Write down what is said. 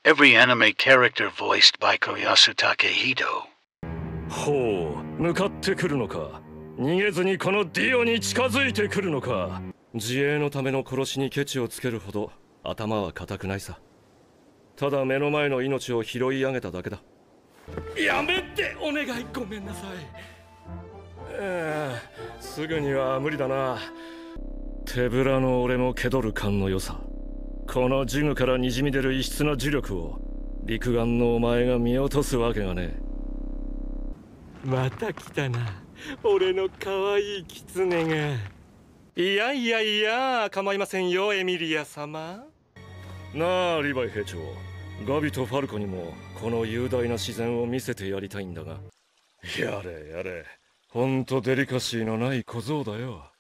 Every anime character voiced by Koyasu Takehito. ほう、向かってくるのか。逃げずにこのディオに近づいてくるのか。自衛のための殺しにケチをつけるほど頭は固くないさ。ただ目の前の命を拾い上げただけだ。やめて、お願い、ごめんなさい。すぐには無理だな。手ぶらの俺も気取る勘の良さ。このジグからにじみ出る異質な磁力を陸眼のお前が見落とすわけがねえ。また来たな、俺の可愛い狐が。いやいやいや、構いませんよ、エミリア様。なあ、リヴァイ兵長。ガビとファルコにもこの雄大な自然を見せてやりたいんだが。やれやれ、ほんとデリカシーのない小僧だよ。